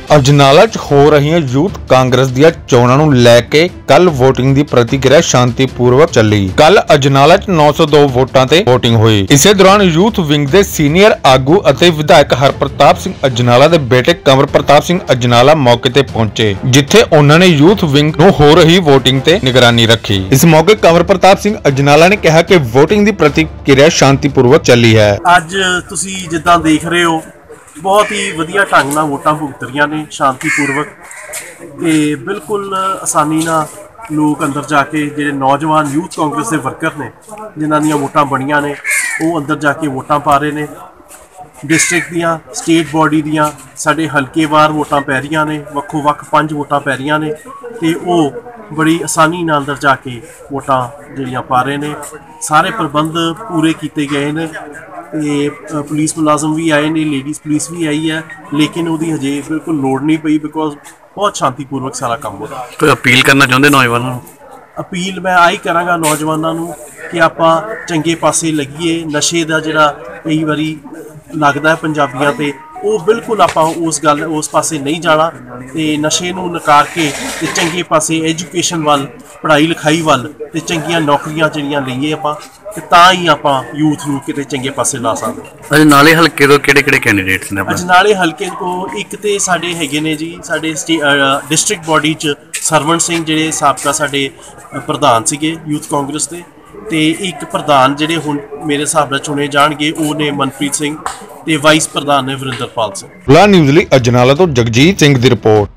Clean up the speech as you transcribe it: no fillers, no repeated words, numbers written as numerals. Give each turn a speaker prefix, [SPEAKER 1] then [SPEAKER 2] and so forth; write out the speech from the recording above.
[SPEAKER 1] ਅਜਨਾਲਾ 'ਚ ਹੋ ਰਹੀਆਂ ਯੂਥ ਕਾਂਗਰਸ ਦੀਆਂ ਚੋਣਾਂ ਨੂੰ ਲੈ ਕੇ ਕੱਲ ਵੋਟਿੰਗ ਦੀ ਪ੍ਰਤੀਕਿਰਿਆ ਸ਼ਾਂਤੀਪੂਰਵਕ ਚੱਲੀ। ਕੱਲ ਅਜਨਾਲਾ 'ਚ 902 ਵੋਟਾਂ ਤੇ ਵੋਟਿੰਗ ਹੋਈ। ਇਸੇ ਦੌਰਾਨ ਯੂਥ ਵਿੰਗ ਦੇ ਸੀਨੀਅਰ ਆਗੂ ਅਤੇ ਵਿਧਾਇਕ ਹਰਪ੍ਰਤਾਪ ਸਿੰਘ ਅਜਨਾਲਾ ਦੇ ਬੇਟੇ ਕੰਵਰ ਪ੍ਰਤਾਪ ਸਿੰਘ ਅਜਨਾਲਾ ਮੌਕੇ ਤੇ ਪਹੁੰਚੇ, ਜਿੱਥੇ ਉਹਨਾਂ ਨੇ ਯੂਥ ਵਿੰਗ ਨੂੰ ਹੋ ਰਹੀ ਵੋਟਿੰਗ ਤੇ ਨਿਗਰਾਨੀ ਰੱਖੀ। ਇਸ ਮੌਕੇ ਕੰਵਰ ਪ੍ਰਤਾਪ ਸਿੰਘ ਅਜਨਾਲਾ ਨੇ ਕਿਹਾ ਕਿ ਵੋਟਿੰਗ ਦੀ ਪ੍ਰਤੀਕਿਰਿਆ ਸ਼ਾਂਤੀਪੂਰਵਕ ਚੱਲੀ ਹੈ।
[SPEAKER 2] ਅੱਜ ਤੁਸੀਂ ਜਿੱਦਾਂ ਦੇਖ ਰਹੇ ਹੋ, बहुत ही वधिया ढंग नाल वोटां भुगत रही ने शांतिपूर्वक ते बिल्कुल आसानी नाल लोग अंदर जाके जिहड़े नौजवान यूथ कांग्रेस के वर्कर ने जिन्हां दीयां वोटां बणियां ने वो अंदर जाके वोटां पा रहे ने। डिस्ट्रिक्ट दियां स्टेट बॉडी दियां साडे हल्के वार वोटां पै रही ने, वक्खो वक्ख 5 वोटां पै रही ने ते वो बड़ी आसानी नाल अंदर जाके वोटां जिहड़ियां पा रहे ने। सारे प्रबंध पूरे किए गए ने। पुलिस मुलाजम भी आए ने, लेडीज़ पुलिस भी आई है, लेकिन वो हजे बिल्कुल लोड़ नहीं पई बिकॉज बहुत शांतिपूर्वक सारा काम हो रहा।
[SPEAKER 3] कोई अपील करना चाहते नौजवानों?
[SPEAKER 2] अपील मैं आई करांगा नौजवानों कि आपां चंगे पासे लगिए। नशे का जिहड़ा कई बारी लगता है पंजाबियां ते वो बिल्कुल आपां उस पासे नहीं जाना ते नशे नूं नकार के ते चंगे पासे एजुकेशन वाल, पढ़ाई लिखाई वाल ते चंगियां नौकरियां जिहड़ियां लईए आपां ते तां ही आपां यूथ नूं किते चंगे पासे ला सकदे।
[SPEAKER 3] अजनाले हल्के तो किहड़े कैंडीडेट्स ने?
[SPEAKER 2] अजनाले हल्के तो एक ते साडे हैगे ने जी साडे डिस्ट्रिक्ट बॉडी च सरवण सिंह जिहड़े साबका साडे प्रधान सीगे यूथ कांग्रेस दे ते एक प्रधान जिहड़े हुण मेरे हिसाब नाल चुने जाणगे ਉਹ ਨੇ ਮਨਪ੍ਰੀਤ ਸਿੰਘ ਤੇ ਵਾਈਸ ਪ੍ਰਧਾਨ ਨੇ ਵਰਿੰਦਰਪਾਲ ਸਿੰਘ।
[SPEAKER 1] ਲਾ ਨਿਊਜ਼ ਲਈ ਅਜਨਾਲਾ ਤੋਂ ਜਗਜੀਤ ਸਿੰਘ ਦੀ ਰਿਪੋਰਟ।